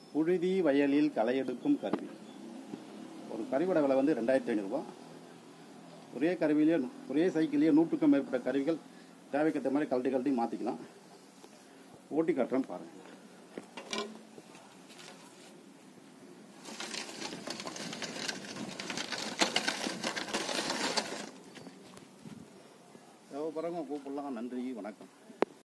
புழுதி வயலில் களை எடுக்கும் கருவி. ஒரு கருவியோட விலை வந்து 2500 ரூபா. ஒரே கருவியிலே ஒரே சைக்கிள்லேயே 100க்கும் மேற்பட்ட கருவிகள் தேவைக்கேற்ற மாதிரி கழட்டி மாற்றிக்கலாம். ஓட்டி காட்டுறேன் பாருங்கள். தேவைப்படுறவங்க கூப்பிடலாம். நன்றி, வணக்கம்.